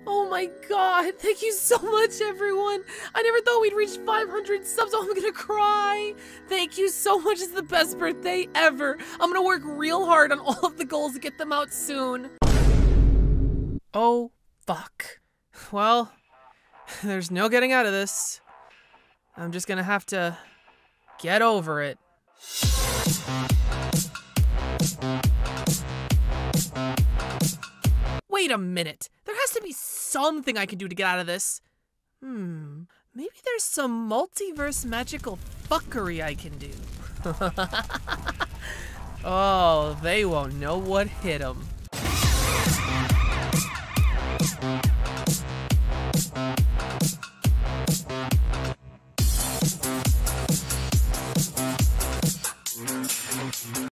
Oh my god, thank you so much, everyone. I never thought we'd reach 500 subs. Oh, I'm gonna cry. Thank you so much. It's the best birthday ever. I'm gonna work real hard on all of the goals to get them out soon. Oh, fuck. Well, there's no getting out of this. I'm just gonna have to get over it. Wait a minute. There has to be something I can do to get out of this. Maybe there's some multiverse magical fuckery I can do. Oh, they won't know what hit them.